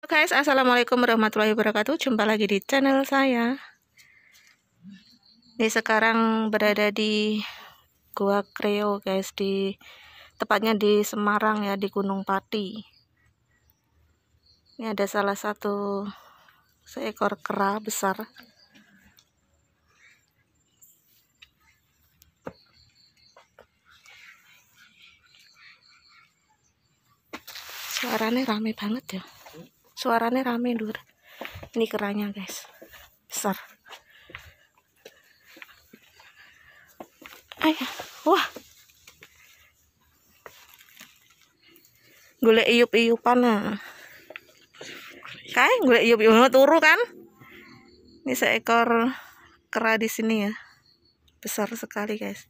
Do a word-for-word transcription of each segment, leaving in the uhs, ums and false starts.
Guys, assalamualaikum warahmatullahi wabarakatuh. Jumpa lagi di channel saya. Ini sekarang berada di Gua Kreo, guys, di tepatnya di Semarang ya, di Gunung Pati. Ini ada salah satu seekor kera besar. Suaranya rame banget ya. Suaranya rame lur. Ini keranya, guys, besar. Ayah, wah, golek iup-iupan nah. Kayak golek iup-iupan turu kan? Ini seekor kera di sini ya, besar sekali, guys.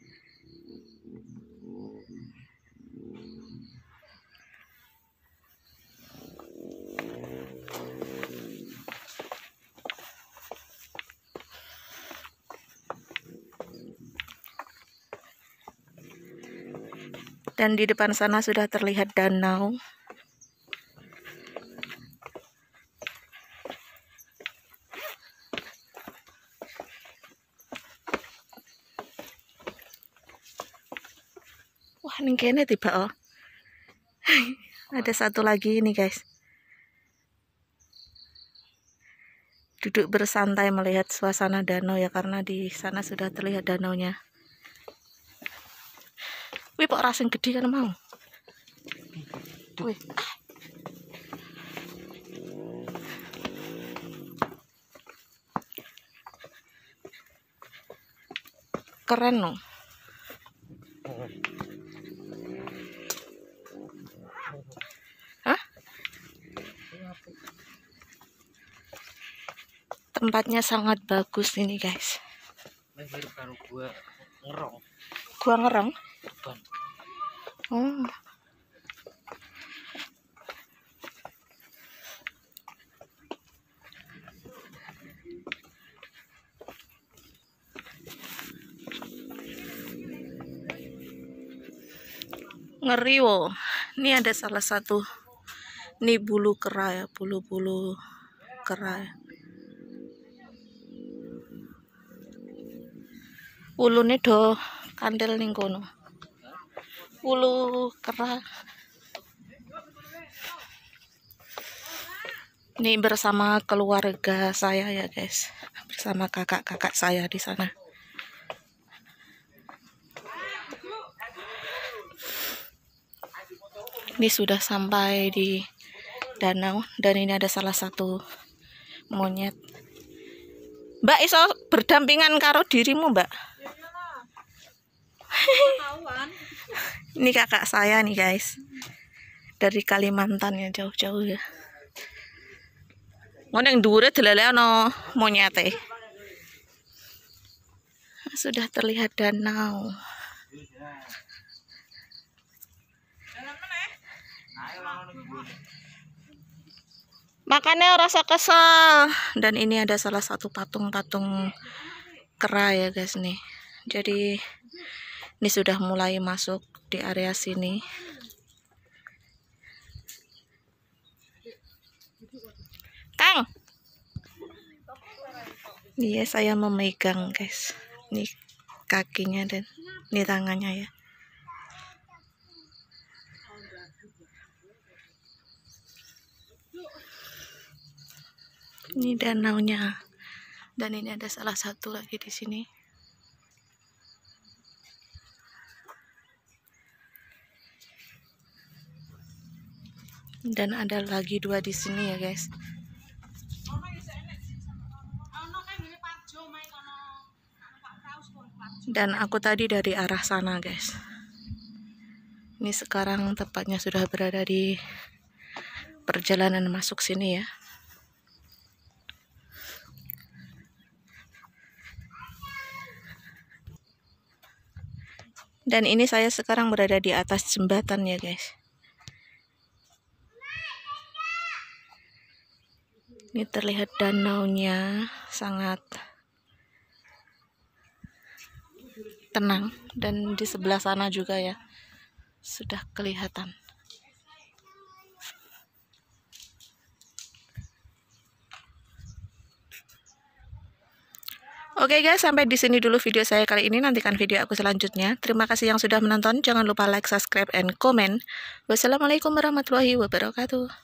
Dan di depan sana sudah terlihat danau. Wah, ini kayaknya tiba oh. Ada satu lagi ini, guys. Duduk bersantai melihat suasana danau ya, karena di sana sudah terlihat danaunya. Wih, kok rasing gede kan mau. Wih. Keren loh. Hah? Tempatnya sangat bagus ini, guys. Gua ngerong. Gua ngerong. Oh. Ngeri wo. Ini ada salah satu, ini bulu kera ya, bulu-bulu kera. Ulune do kandel ning kono. Ulu kera. Ini bersama keluarga saya ya, guys. Bersama kakak-kakak saya di sana. Ini sudah sampai di danau dan ini ada salah satu monyet. Mbak iso berdampingan karo dirimu, Mbak? Ini kakak saya nih, guys. Dari Kalimantan ya, jauh-jauh ya. Ngono yang dhuwure delele ana monyete. Sudah terlihat danau. Makanya rasa kesal. Dan ini ada salah satu patung-patung kera ya, guys nih. Jadi ini sudah mulai masuk di area sini. Kang. Iya, saya memegang, guys. Ini kakinya dan ini tangannya ya. Ini danaunya. Dan ini ada salah satu lagi di sini. Dan ada lagi dua di sini ya, guys. Dan aku tadi dari arah sana, guys. Ini sekarang tepatnya sudah berada di perjalanan masuk sini ya. Dan ini saya sekarang berada di atas jembatan ya, guys. Ini terlihat danaunya sangat tenang. Dan di sebelah sana juga ya, sudah kelihatan. Oke guys, sampai di sini dulu video saya kali ini. Nantikan video aku selanjutnya. Terima kasih yang sudah menonton. Jangan lupa like, subscribe, and comment. Wassalamualaikum warahmatullahi wabarakatuh.